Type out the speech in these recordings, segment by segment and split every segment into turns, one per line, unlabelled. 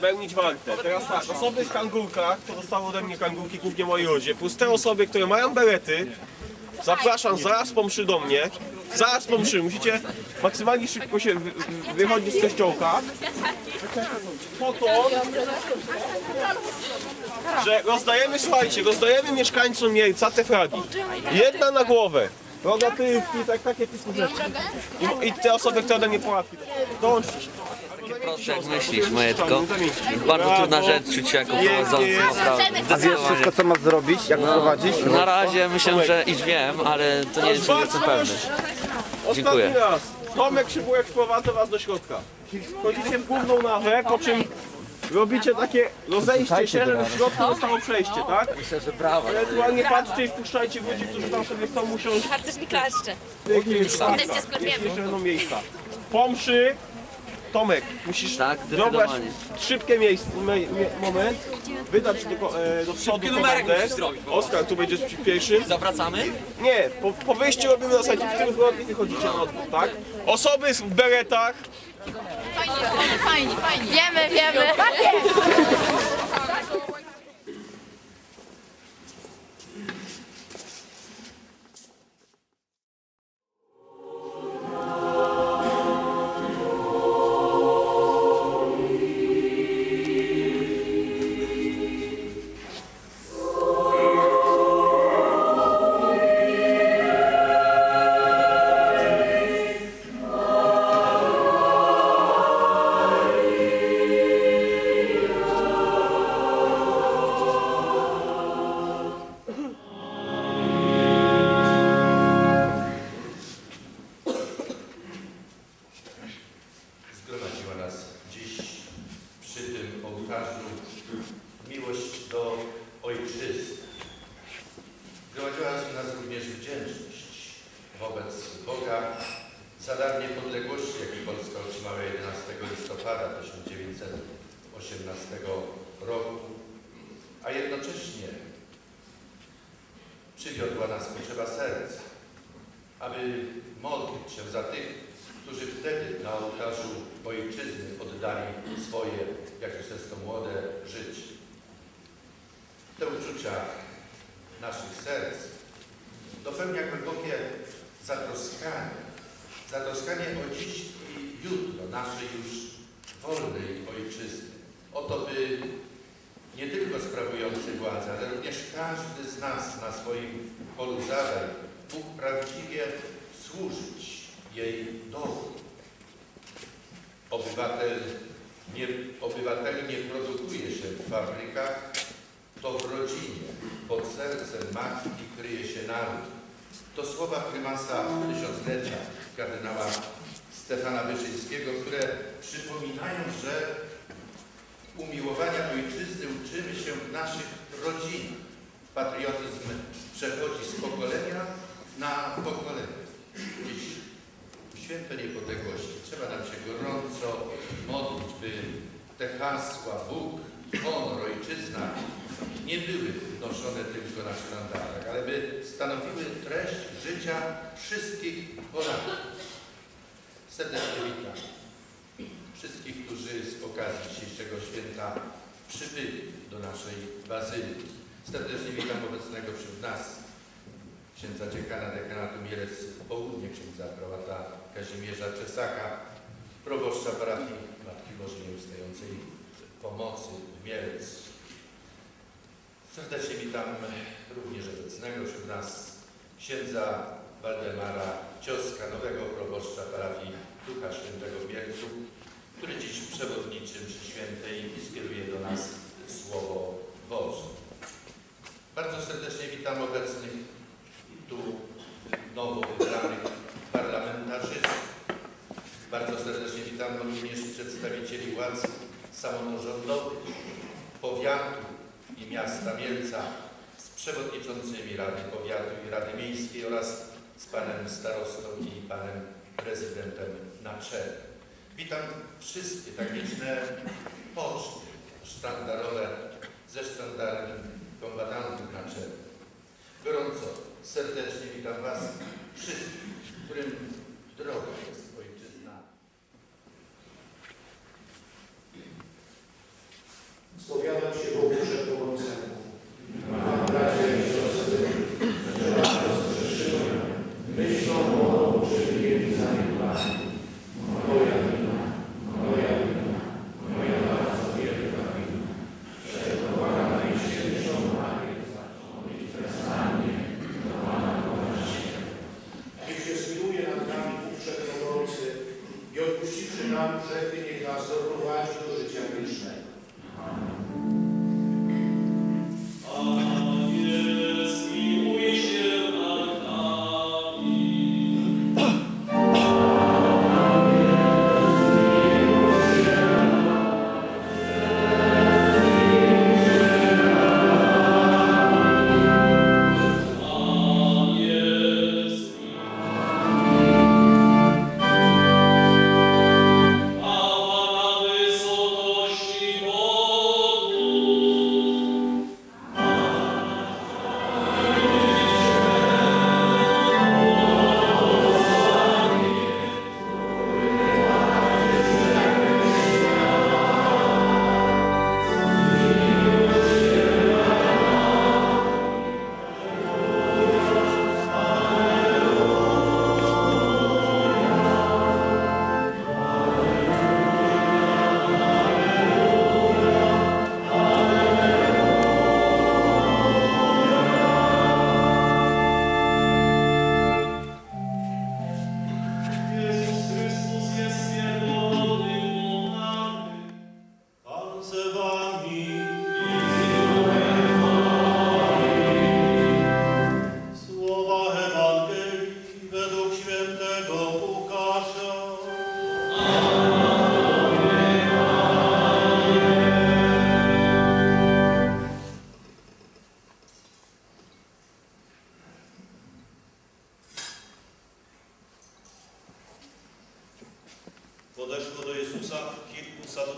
spełnić walkę. Teraz tak, osoby w kangurkach, to dostały ode mnie kangurki, głównie moi ludzie, plus te osoby, które mają berety, zapraszam zaraz po mszy do mnie. Zaraz po mszy, musicie maksymalnie szybko się wychodzić z kościołka. Po to, że rozdajemy, słuchajcie, rozdajemy mieszkańcom Mielca te flagi. Jedna na głowę. Rogatywki, takie typu rzeczy. I te osoby, które ode mnie płatki. Dołączcie.
Proste jak myślisz, Majetko. Bardzo trudna rzecz czuć się jako prowadzący, naprawdę.
A wiesz wszystko, co masz zrobić, jak prowadzić?
Na razie myślę, że iż wiem, ale to nie jestem pewny. Dziękuję.
Ostatni raz. Tomek Szybułek wprowadza was do środka. Wchodzicie w główną nawę, po czym robicie takie rozejście się, żeby w środku zostało przejście, tak?
Myślę, że brawo.
Ewentualnie patrzcie i wpuszczajcie ludzi, którzy tam sobie chcą usiąść.
Harcerz mi klaszcze.
Jeśli jeszcze będą miejsca. Po mszy, Tomek, musisz
Tak,
wybrać
zdecydowanie.
szybkie miejsce, moment, wydać do przodu komendę. Oskar, tu będziesz przy pierwszym.
Zawracamy?
Nie, po wyjściu robimy na zasadzie, w którym zgodnie wychodzicie na odwrót, tak? Osoby w beretach.
Fajnie. Wiemy.
Zgromadziła nas dziś przy tym ołtarzu miłość do ojczyzny. Zgromadziła nas również wdzięczność wobec Boga za dar niepodległości, jaki Polska otrzymała 11 listopada 1918 roku, a jednocześnie przywiodła nas potrzeba serca, aby modlić się za tych, którzy wtedy na ołtarzu ojczyzny oddali swoje, jakże często młode, życie. Te uczucia naszych serc dopełnia głębokie zatroskanie o dziś i jutro naszej już wolnej ojczyzny. O to, by nie tylko sprawujący władzę, ale również każdy z nas na swoim polu zadań mógł prawdziwie służyć jej dobru. Obywateli nie produkuje się w fabrykach, to w rodzinie, pod sercem matki kryje się naród. To słowa prymasa tysiąclecia kardynała Stefana Wyszyńskiego, które przypominają, że umiłowania ojczyzny uczymy się w naszych rodzinach. Patriotyzm przechodzi z pokolenia na pokolenie. Dziś Święto Niepodległości trzeba nam się gorąco modlić, by te hasła Bóg, honor, ojczyzna nie były wnoszone tylko na sztandarach, ale by stanowiły treść życia wszystkich Polaków. Serdecznie witam wszystkich, którzy z okazji dzisiejszego święta przybyli do naszej bazyliki. Serdecznie witam obecnego wśród nas księdza dziekana dekanatu Mielec Południe, księdza prałata Kazimierza Czesaka, proboszcza parafii Matki Bożej Nieustającej Pomocy w Mielec. Serdecznie witam również obecnego wśród nas księdza Waldemara Cioska, nowego proboszcza parafii Ducha Świętego w Mielcu, który dziś przewodniczy mszy świętej i skieruje do nas Słowo Boże. Bardzo serdecznie witam obecnych tu nowo wybranych parlamentarzystów. Bardzo serdecznie witam również przedstawicieli władz samorządowych, powiatu i miasta Mielca z przewodniczącymi Rady Powiatu i Rady Miejskiej oraz z panem starostą i panem prezydentem na czele. Witam wszystkie tak liczne poczty sztandarowe ze sztandarem kombatantów na czele. Gorąco, serdecznie witam was wszystkich, którym droga jest ojczyzna.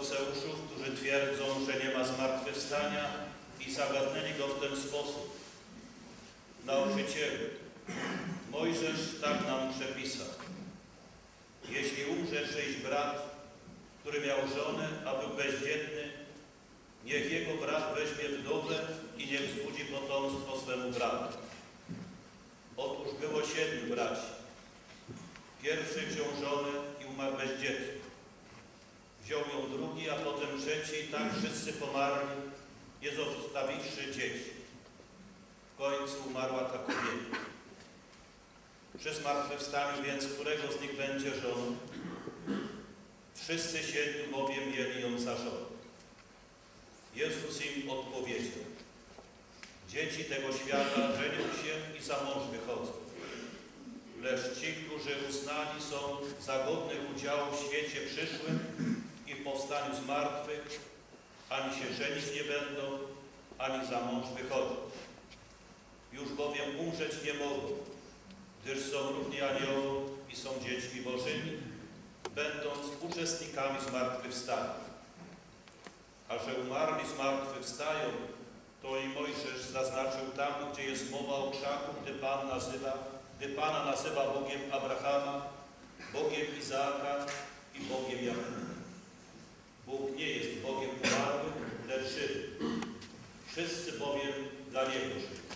saduceuszów, którzy twierdzą, że nie ma zmartwychwstania i zagadnęli go w ten sposób. Nauczycielu, Mojżesz tak nam przepisał. Jeśli umrze czyjś brat, który miał żonę, a był bezdzietny, niech jego brat weźmie wdowę i niech zbudzi potomstwo swemu bratu. Otóż było 7 braci. Pierwszy wziął żonę i umarł bezdzietny. Wziął ją drugi, a potem trzeci i tak wszyscy pomarli, nie zostawiwszy dzieci. W końcu umarła ta kobieta. Przy zmartwychwstaniu więc którego z nich będzie żoną? Wszyscy 7 bowiem mieli ją za żonę. Jezus im odpowiedział: dzieci tego świata żenią się i za mąż wychodzą. Lecz ci, którzy uznani są za godnych udziału w świecie przyszłym i w powstaniu z martwych, ani się żenić nie będą, ani za mąż wychodzą. Już bowiem umrzeć nie mogą, gdyż są równi aniołom i są dziećmi Bożymi, będąc uczestnikami zmartwychwstania. A że umarli zmartwychwstają, to i Mojżesz zaznaczył tam, gdzie jest mowa o krzaku, gdy Pana nazywa Bogiem Abrahama, Bogiem Izaaka i Bogiem Jakuba. Bóg nie jest Bogiem umarłych, lecz żywych. Wszyscy bowiem dla Niego żyją.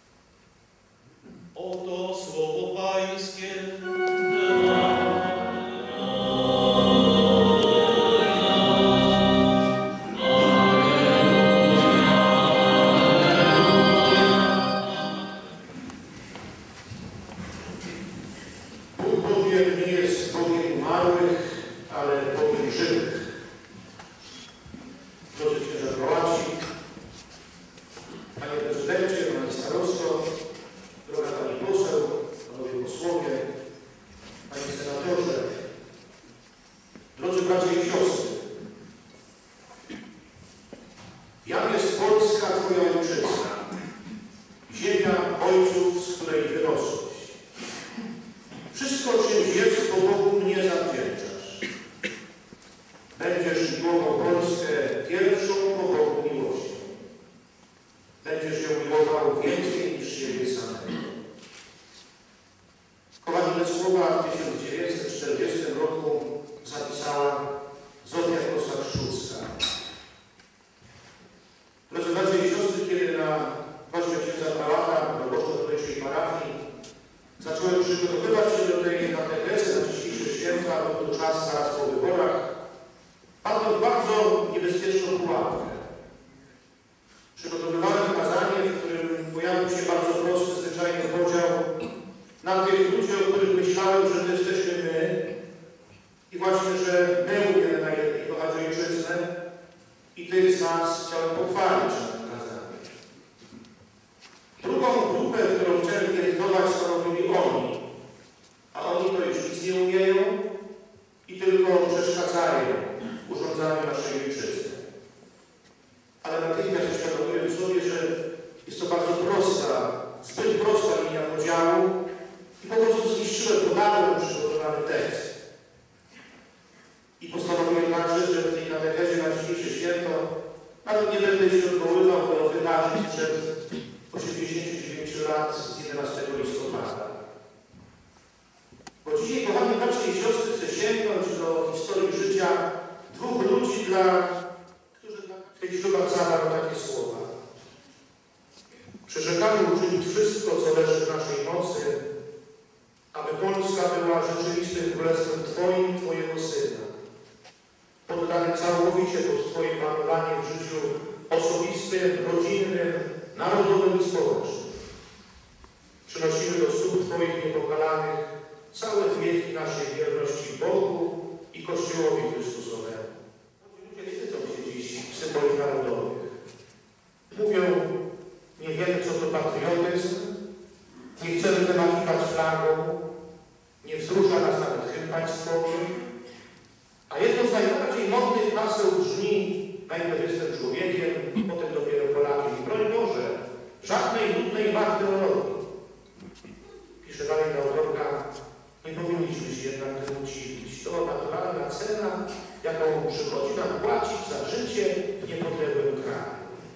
Oto słowo Pańskie.
Bóg bowiem nie jest Bogiem umarłych, ale Bogiem żywych. Drodzy księża prowadzi, Panie Prezydencie, Panie Starosto, droga Pani Poseł, Panowie Posłowie, Panie Senatorze, drodzy bracia i siostry, jam jest Polska, Twoja ojczyzna, ziemia ojców, z której wyrosłeś. Wszystko, czymś jest, po Bogu mnie zawdzięczasz. Będziesz miłował Polskę pierwszą po Bogu miłością. Będziesz ją miłował więcej niż siebie samego. Kochani, te słowa w 1940 roku zapisała Zofia Kosak-Szczucka. Drodzy bracia i siostry, kiedy na kościele księdza prałata do Bożo-Królewskiej parafii zacząłem przygotowywać się do tej katechezy na dzisiejsze święta, bo to czas zaraz po wyborach, padłem w bardzo niebezpieczną pułapkę. Przygotowywałem kazanie, w którym pojawił się bardzo prosty, zwyczajny podział na tych ludzi, o których myślałem, że to jesteśmy my i właśnie, że my umiemy najlepiej kochać ojczyznę i tych z nas chciałem pochwalić na tym kazaniu. Drugą grupę, którą chciałem piętnować, stanowili oni, a oni to już nic nie umieją i tylko przeszkadzają w urządzaniu naszej ojczyzny. Ale natychmiast uświadomiłem sobie, że jest to bardzo prosta, zbyt prosta linia podziału i po prostu zniszczyłem ponadto przygotowany tekst. I postanowiłem także, że w tej katechezie na dzisiejsze święto nawet nie będę się odwoływał do wydarzeń sprzed 89 lat z 11 listopada. Bo dzisiaj, kochani bracia i siostry, chcę sięgnąć do historii życia dwóch ludzi, którzy w tych ślubach zawarł takie słowa. Przyrzekamy uczynić wszystko, co leży w naszej mocy, aby Polska była rzeczywistym królestwem Twoim i Twojego Syna, poddanym całkowicie pod Twoje panowanie w życiu osobistym, rodzinnym, narodowym i społecznym. Przynosimy do stóp Twoich niepokalanych całe wieki naszej wierności Bogu i Kościołowi Chrystusowemu. Ludzie wstydzą się dziś symboli narodowych. Mówią, nie wiemy, co to patriotyzm, nie chcemy wymachiwać flagą, nie wzrusza nas nawet hymn państwowy, a jedno z najbardziej modnych haseł brzmi: najpierw jestem człowiekiem, potem dopiero Polakiem. I broń Boże, żadnej nudnej martyrologii. Pisze dalej ta autorka, nie powinniśmy się jednak temu dziwić. To naturalna cena jaką przychodzi nam płacić za życie w niepodległym kraju.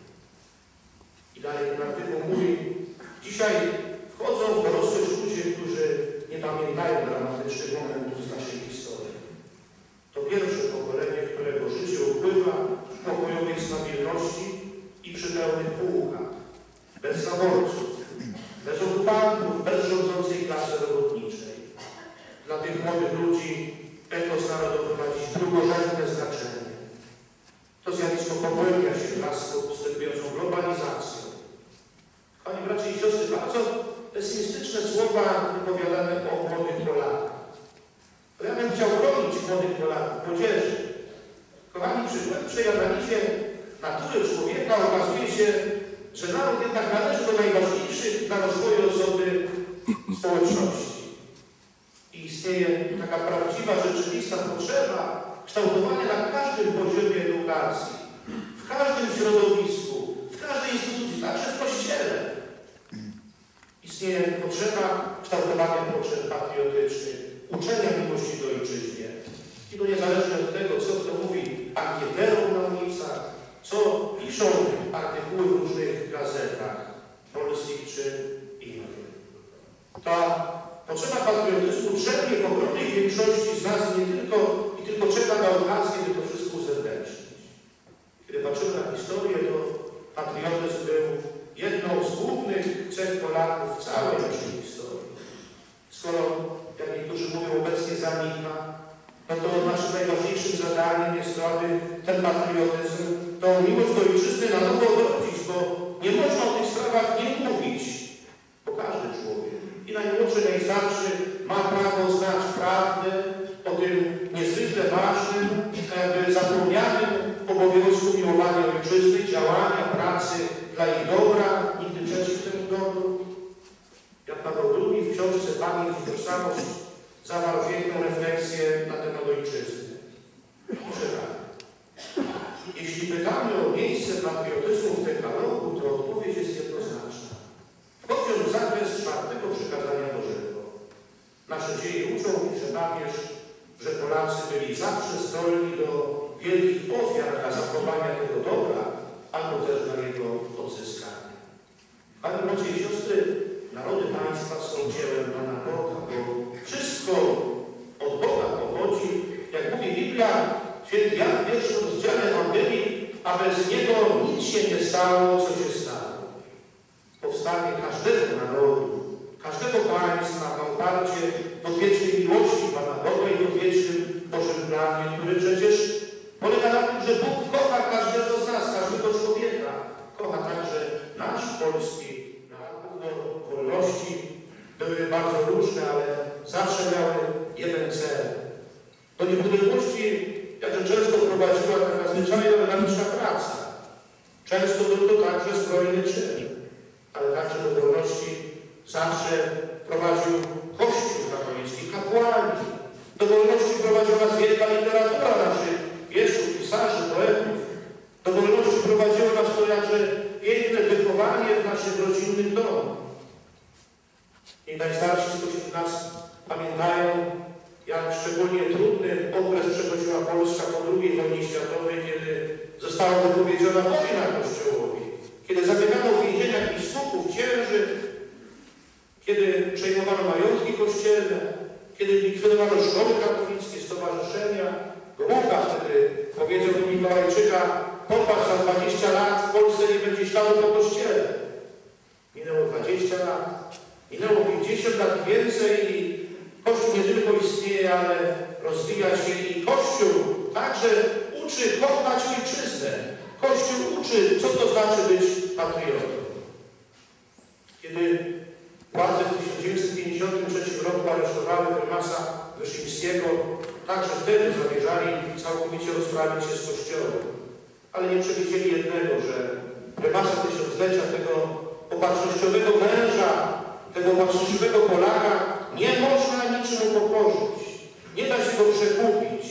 I dalej ten artykuł mówi, dzisiaj wchodzą w dorosłość ludzie, którzy nie pamiętają dramatycznych momentów z naszej historii. To pierwsze pokolenie, którego życie upływa w pokojowej stabilności i przy pełnych półkach, bez zaborców, bez okupantów, bez rządzącej klasy robotniczej. Dla tych młodych ludzi etos narodowy ma dziś drugorzędne znaczenie. To zjawisko pogłębia się wraz z postępującą globalizacją. Panie bracia i siostry, bardzo pesymistyczne słowa wypowiadane o młodych Polakach. To ja bym chciał bronić młodych Polaków, młodzieży. Kochani, przy głębszej analizie natury człowieka okazuje się, że naród jednak należy do najważniejszych dla rozwoju osoby społeczności. I istnieje taka prawdziwa, rzeczywista potrzeba kształtowania na każdym poziomie edukacji, w każdym środowisku, w każdej instytucji, także w Kościele. Istnieje potrzeba kształtowania potrzeb patriotycznych, uczenia miłości do ojczyźnie. I to niezależnie od tego, co kto mówi ankieterom na ulicach, co piszą artykuły w różnych gazetach polskich czy innych. Ta potrzeba patriotyzmu drzemie w ogromnej większości z nas nie tylko czeka na okazję, by to wszystko uzewnętrznić. Kiedy patrzymy na historię, to patriotyzm był jedną z głównych cech Polaków w całej naszej historii. Skoro, jak niektórzy mówią, obecnie zanika, no to naszym najważniejszym zadaniem jest to, aby ten patriotyzm, tą miłość do ojczyzny na nowo odrodzić, bo nie można o tych sprawach nie mówić, bo każdy człowiek, i najmłodszy, najstarszy, ma prawo znać prawdę o tym niezwykle ważnym, jakby zapomnianym obowiązku miłowania ojczyzny, działania, pracy dla ich dobra, nigdy przeciw temu dobru. Jan Paweł II w książce Pamięć i Tożsamość zawarł piękną refleksję na temat ojczyzny. Pisze tak. Jeśli pytamy o miejsce patriotyzmu w dekalogu, to odpowiedź jest jednoznaczna. Wchodzi on w zakres czwartego przykazania Bożego. Nasze dzieje uczą, pisze papież, że Polacy byli zawsze zdolni do wielkich ofiar dla zachowania tego dobra, albo też dla jego odzyskania. Panie bracia i siostry, narody państwa są dziełem Pana Boga, bo wszystko od Boga pochodzi, jak mówi Biblia, święty Jan w pierwszym rozdziale Ewangelii, a bez niego nic się nie stało, co się stało. Powstanie każdego narodu, każdego państwa na oparcie w odwiecznej miłości Pana Boga i w odwiecznym Bożym planie, który przecież polega na tym, że Bóg kocha każdego z nas, każdego człowieka. Kocha także nasz polski naród. Wolności były bardzo różne, ale zawsze miały jeden cel. Do niepodległości, jakże często prowadziła taka zwyczajna organiczna praca. Często był to także zbrojny czyn, ale także do wolności zawsze prowadził Kościół katolicki, kapłani. Do wolności prowadziła nas wielka literatura naszych wieszczów, pisarzy, poetów. Do wolności prowadziło nas to jakże piękne wychowanie w naszych rodzinnych domach. I najstarsi spośród nas pamiętają, jak szczególnie trudny okres przechodziła Polska po II wojnie światowej, kiedy została wypowiedziana wojna Kościołowi, kiedy zamykano w więzieniach biskupów, księży, kiedy przejmowano majątki kościelne, kiedy likwidowano szkoły katolickie, stowarzyszenia. Gomułka wtedy powiedział do Mikołajczyka: popatrz, za 20 lat w Polsce nie będzie śladu po kościele. Minęło 20 lat, minęło 50 lat i więcej i Kościół nie tylko istnieje, ale rozwija się i Kościół także uczy kochać ojczyznę. Kościół uczy, co to znaczy być patriotą. Kiedy władze w 1953 roku aresztowały prymasa Wyszyńskiego, także wtedy zamierzali całkowicie rozprawić się z Kościołem. Ale nie przewidzieli jednego, że prymasa tysiąclecia, tego opatrznościowego męża, tego opatrznościowego Polaka nie można niczemu pokorzyć. Nie da się go przekupić.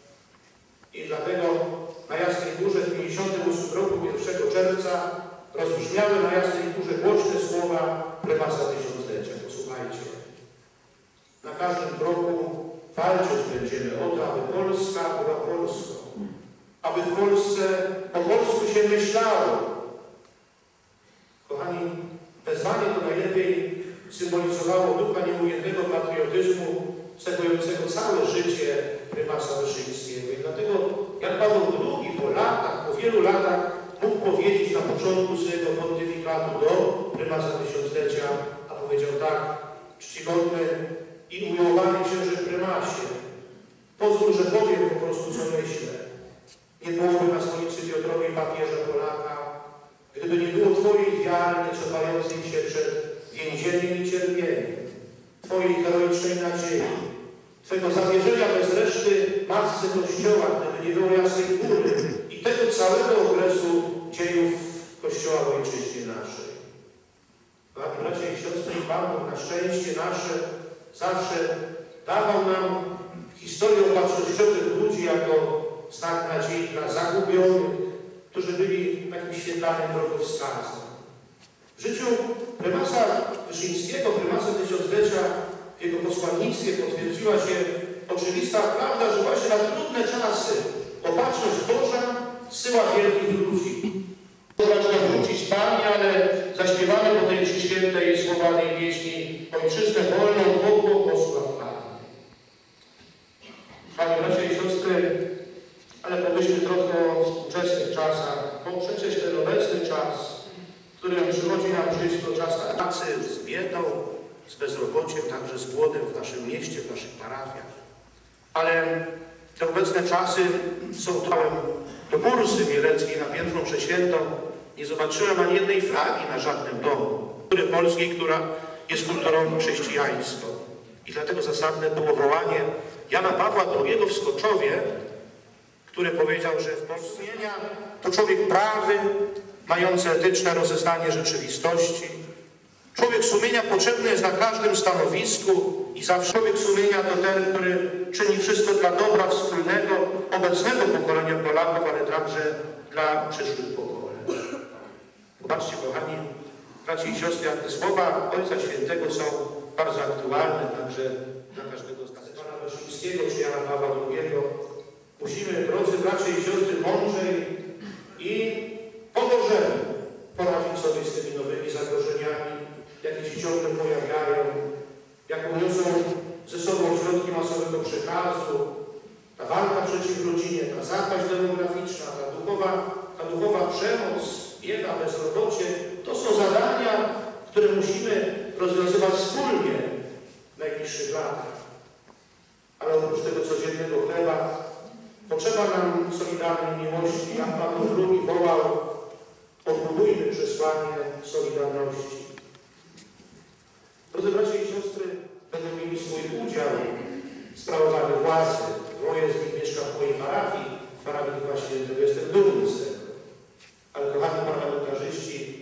I dlatego na Jasnej Górze w 1958 roku 1 czerwca rozbrzmiały na Jasnej Górze głośne słowa prymasa tysiąclecia. Posłuchajcie. Na każdym kroku walcząc będziemy o to, aby Polska była Polską, aby w Polsce po polsku się myślało. Kochani, wezwanie to najlepiej symbolizowało ducha nieujętego patriotyzmu cechującego całe życie prymasa Wyszyńskiego. I dlatego Jan Paweł II po wielu latach mógł powiedzieć na początku swojego pontyfikatu do prymasa tysiąclecia, a powiedział tak: czcigodny i umiłowany księże prymasie, pozwól, że powiem po prostu, co myślę. Nie byłoby na stolicy Piotrowej papieża Polaka, gdyby nie było Twojej wiary nie cofającej się przed więzieniem i cierpieniem, Twojej heroicznej nadziei, Twojego zawierzenia bez reszty Matce Kościoła, gdyby nie było jasnej góry i tego całego okresu dziejów Kościoła w ojczyźnie naszej. Kochani bracia i siostry, Pan Bóg na szczęście nasze zawsze dawał nam historię opatrznościowych ludzi jako znak nadziei dla zagubionych, którzy byli takim świetlanym drogowskazem. W życiu prymasa Wyszyńskiego, prymasa tysiąclecia, w jego posłannictwie potwierdziła się oczywista prawda, że właśnie na trudne czasy opatrzność Boża zsyła wielkich ludzi. Można wrócić z Pani, ale zaśpiewamy po tej mszy świętej słowanej pieśni Ojczyznę wolną, Bogu posław Pani. Panie bracia i siostry, ale pomyślmy trochę o współczesnych czasach, bo przecież ten obecny czas, w którym przychodzi nam żyć, to czas pracy z biedą, z bezrobociem, także z głodem w naszym mieście, w naszych parafiach. Ale te obecne czasy są tołem do bursy mieleckiej na pierwszą mszę świętą. Nie zobaczyłem ani jednej flagi na żadnym domu polskiej, która jest kulturą chrześcijańską. I dlatego zasadne było wołanie Jana Pawła II w Skoczowie, który powiedział, że w Polsce to człowiek prawy, mający etyczne rozeznanie rzeczywistości. Człowiek sumienia potrzebny jest na każdym stanowisku i zawsze człowiek sumienia to ten, który czyni wszystko dla dobra wspólnego, obecnego pokolenia Polaków, ale także dla przyszłych pokoleń. Popatrzcie, kochani bracia i siostry, jak te słowa Ojca Świętego są bardzo aktualne także dla każdego z nas. Pana Wyszyńskiego czy Jana Pawła II. Musimy, drodzy bracia i siostry, mądrzej i po Bożemu poradzić sobie z tymi nowymi zagrożeniami, jakie się ciągle pojawiają, jaką niosą ze sobą środki masowego przekazu, ta walka przeciw rodzinie, ta zapaść demograficzna, ta duchowa przemoc, bieda, bezrobocie. To są zadania, które musimy rozwiązywać wspólnie w najbliższych latach. Ale oprócz tego codziennego chleba potrzeba nam solidarnej miłości. Jan Paweł II wołał: odbudujmy przesłanie solidarności. Drodzy bracia i siostry, będą mieli swój udział w sprawowaniu władzy. Dwoje z nich mieszka w mojej parafii Ducha Świętego. Jestem dumny z tego. Ale kochani parlamentarzyści,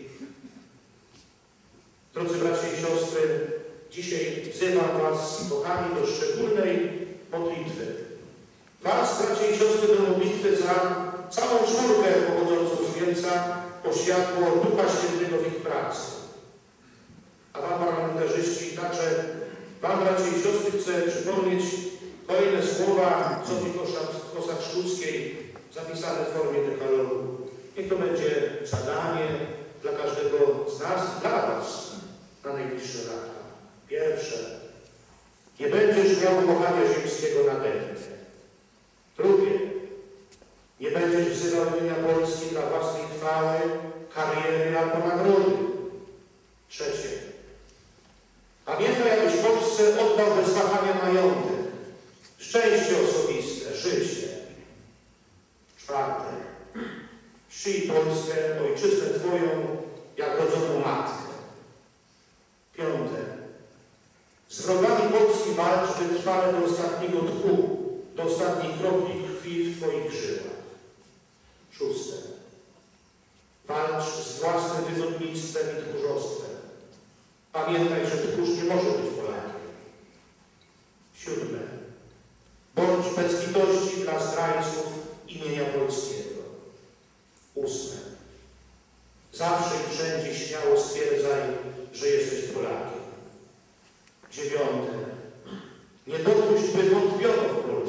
drodzy bracia i siostry, dzisiaj wzywam Was, kochani, do szczególnej modlitwy. Was, bracia i siostry, do modlitwy za całą czwórkę pochodzącą z Niemca o światło Ducha Świętego w ich pracy. A Wam, parlamentarzyści, także Wam, bracia i siostry, chcę przypomnieć kolejne słowa Zofii Kossak-Szczuckiej zapisane w formie dekalogu. Niech to będzie zadanie dla każdego z nas i dla Was na najbliższe lata. Pierwsze. Nie będziesz miał kochania ziemskiego nadętnie. Drugie. Nie będziesz wzywał imienia Polski dla własnej chwały, kariery albo nagrody. Trzecie. Pamiętaj, abyś w Polsce oddał bez wahania majątek, szczęście osobiste, życie. Czwarte. Czcij Polskę, ojczyznę Twoją, jak rodzoną matkę. Piąte. Z wrogami Polski walcz wytrwale do ostatniego tchu, do ostatniej kropli krwi w Twoich żyłach. Szóste. Walcz z własnym wygodnictwem i tchórzostwem. Pamiętaj, że tchórz nie może być Polakiem. Siódme. Bądź bez litości dla zdrajców imienia polskiego. Ósme. Zawsze i wszędzie śmiało stwierdzaj, że jesteś Polakiem. Dziewiąte. Nie dopuść, by wątpiono w Polsce.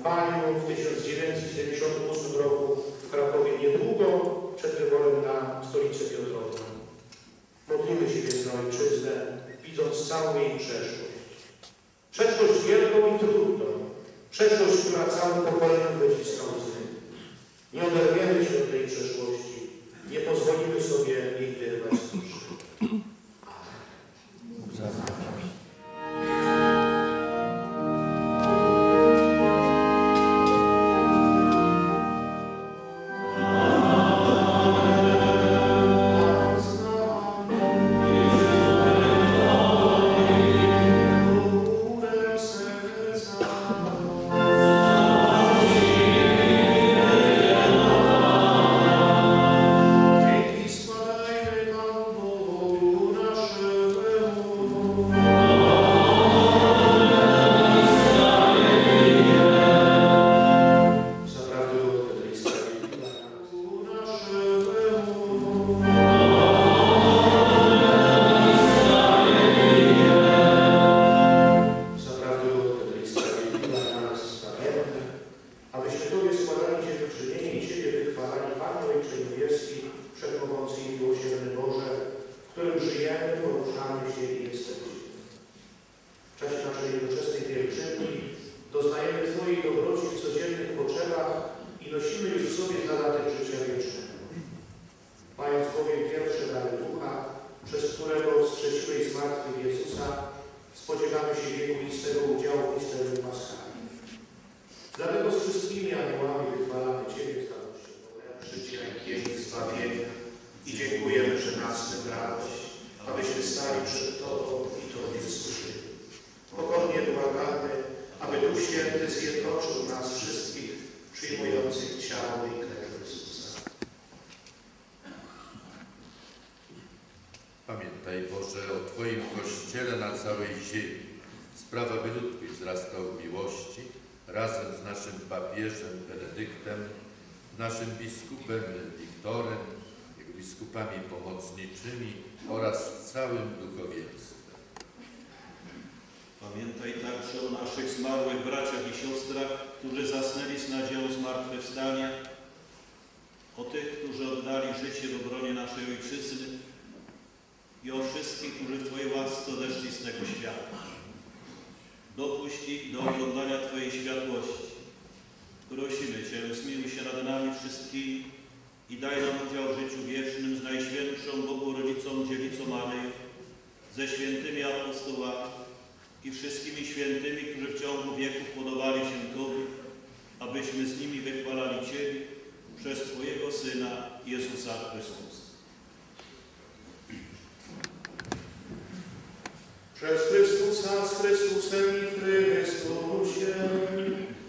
kampanią w 1978 roku w Krakowie niedługo przed wyborem na stolicę Piotrową. Modlimy się więc za ojczyznę, widząc całą jej przeszłość. Przeszłość wielką i trudną, przeszłość, która całym pokoleniom wyciska łzy. Nie oderwiemy się od tej przeszłości, nie pozwolimy sobie jej wyrwać z duszy.
Pamiętaj, Boże, o Twoim Kościele na całej ziemi. Sprawa, by lud Twój wzrastał w miłości, razem z naszym papieżem Benedyktem, naszym biskupem Wiktorem, jego biskupami pomocniczymi oraz całym duchowieństwem.
Pamiętaj także o naszych zmarłych braciach i siostrach, którzy zasnęli z nadzieją zmartwychwstania, o tych, którzy oddali życie w obronie naszej Ojczyzny i o wszystkich, którzy w Twojej łasce odeszli z tego świata. Dopuść ich do oglądania Twojej światłości. Prosimy Cię, zmiłuj się nad nami wszystkimi i daj nam udział w życiu wiecznym z Najświętszą Bogu Rodzicą Dziewicą Maryją, ze świętymi apostołami i wszystkimi świętymi, którzy w ciągu wieków podobali się Tobie, abyśmy z nimi wychwalali Ciebie przez Twojego Syna Jezusa Chrystusa.
Przez Chrystusa, z Chrystusem i w Chrystusie.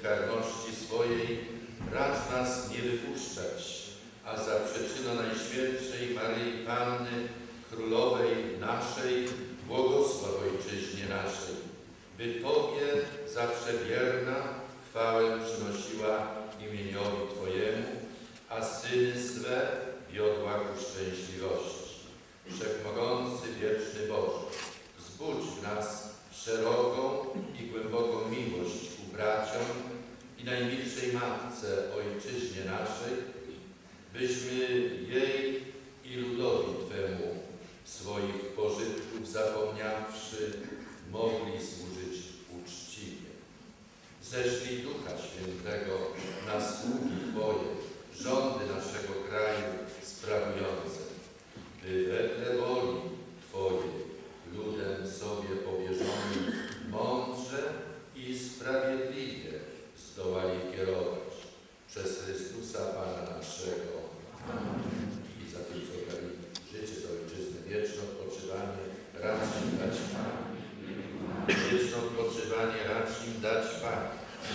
karności swojej racz nas nie wypuszczać, a za przyczyną Najświętszej Maryi Panny, Królowej naszej, błogosław Ojczyźnie naszej, by Tobie zawsze wierna chwałę przynosiła imieniowi Twojemu, a syny swe wiodła ku szczęśliwości. Wszechmogący, wieczny Boże, wzbudź w nas szeroką i głęboką miłość ku braciom i najmilszej Matce, Ojczyźnie naszej, byśmy jej i ludowi Twemu swoich pożytków zapomniawszy mogli służyć uczciwie. Ześlij Ducha Świętego na sługi Twoje, rządy naszego kraju sprawujące, by wedle woli Twojej ludem sobie powierzonym mądrze i sprawiedliwie zdołali kierować przez Chrystusa Pana naszego. I za tym, co dali życie za Ojczyznę, wieczne odpoczywanie racz im dać Panie. Wieczne odpoczywanie racz im dać Panie.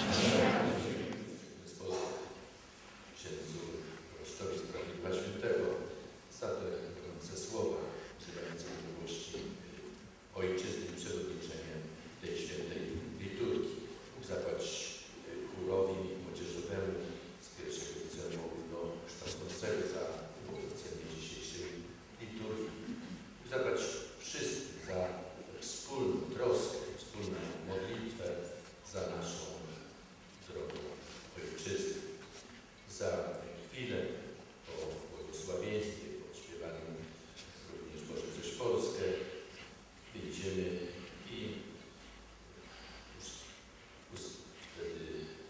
W ten sposób księdzu proszczowi Sprawiedliwa Świętego za te gorące słowa wzywające do miłości Ojczyzny i przewodniczenie tej świętej liturgii. Bóg zapłać chórowi młodzieżowemu z pierwszego liceum ogólnokształcącego za uprowadzenie dzisiejszej liturgii. Bóg zapłać wszystkim za wspólną troskę, wspólną modlitwę za naszą drogą Ojczyznę. Za chwilę po błogosławieństwie, po śpiewaniu również Boże coś Polskę, będziemy i już wtedy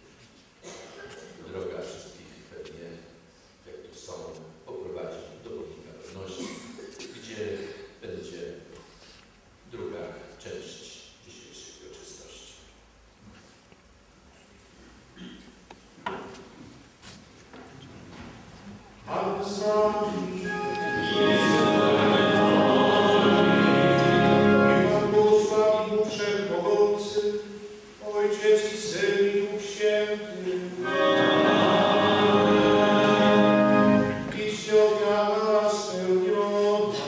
droga wszystkich pewnie, jak tu są, poprowadzi do pomnika wolności, gdzie będzie druga część dzisiejszej uroczystości.
Pan z wami. Pan błogosławi Bóg Wszechmogący, Ojciec i Syn i Duch Święty. Idźcie ofiara spełniona.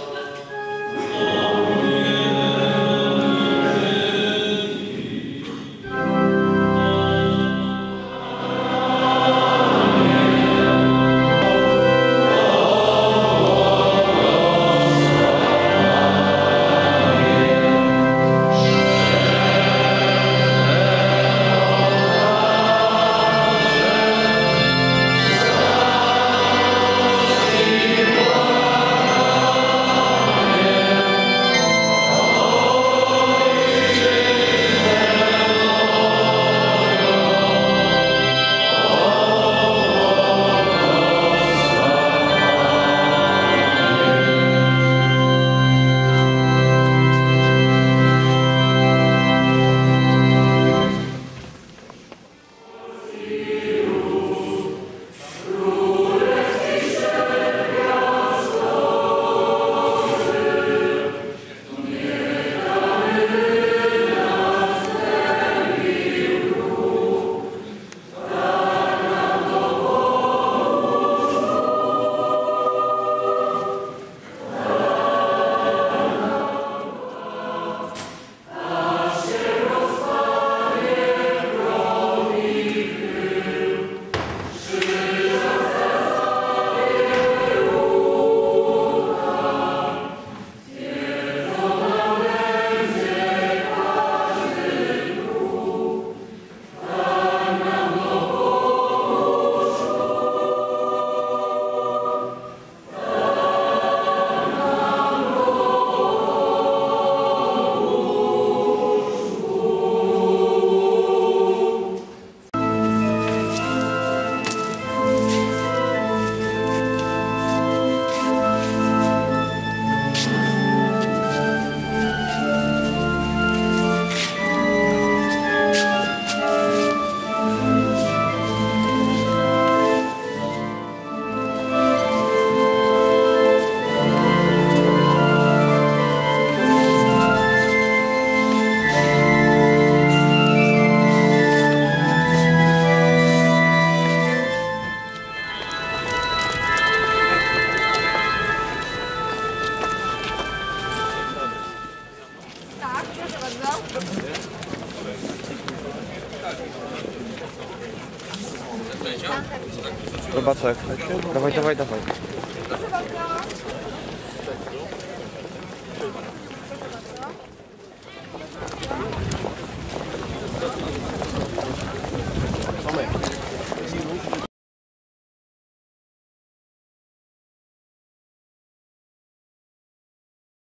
Robaczek. Dawaj.